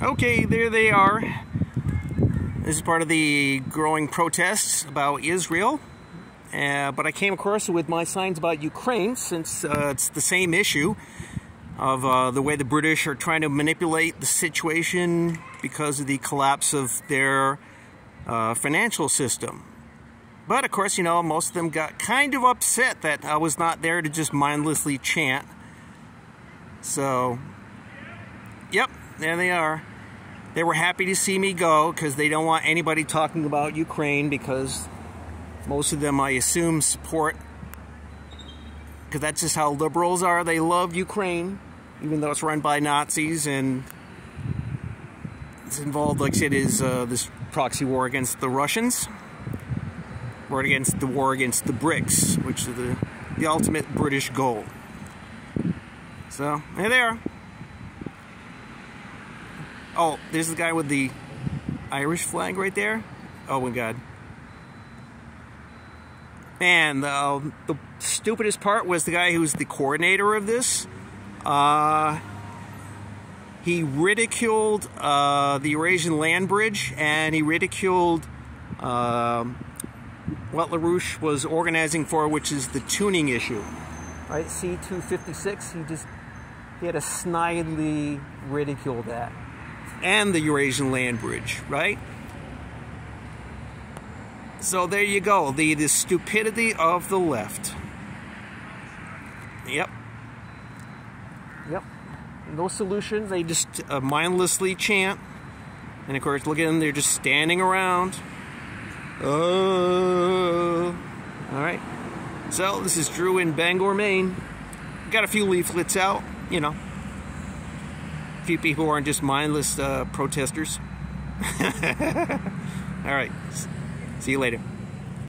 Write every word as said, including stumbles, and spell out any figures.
Okay, there they are. This is part of the growing protests about Israel. Uh, but I came across it with my signs about Ukraine, since uh, it's the same issue of uh, the way the British are trying to manipulate the situation because of the collapse of their uh, financial system. But of course, you know, most of them got kind of upset that I was not there to just mindlessly chant. So, yep, there they are. They were happy to see me go because they don't want anybody talking about Ukraine, because most of them, I assume, support, because that's just how liberals are. They love Ukraine, even though it's run by Nazis, and it's involved, like I said, is uh, this proxy war against the Russians, or against the war against the BRICS, which is the, the ultimate British goal. So, there they are. Oh, there's the guy with the Irish flag right there. Oh my God. And uh, the stupidest part was the guy who's the coordinator of this. Uh, he ridiculed uh, the Eurasian land bridge, and he ridiculed uh, what LaRouches was organizing for, which is the tuning issue. Right, C two fifty-six, he just, he had to snidely ridicule that. And the Eurasian land bridge, right? So there you go, the, the stupidity of the left. Yep. Yep. No solutions, they just uh, mindlessly chant. And of course, look at them, they're just standing around. Oh. Alright. So, this is Drew in Bangor, Maine. Got a few leaflets out, you know. A few people who aren't just mindless uh, protesters. Alright. See you later.